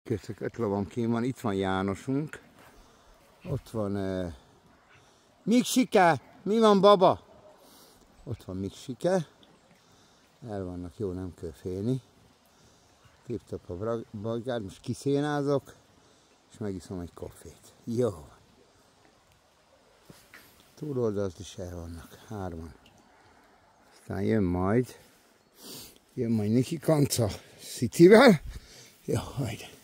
Köszök, 5 lovam kín van, itt van Jánosunk, ott van Miksike, mi van baba? Ott van Miksike, el vannak, jó, nem kell félni. Tip-top a bagár, most kiszénázok, és megiszom egy koffét. Jó. Túloldalt is el vannak, 3-an. Aztán jön majd Niki Kanca Cityvel. Jó, majd.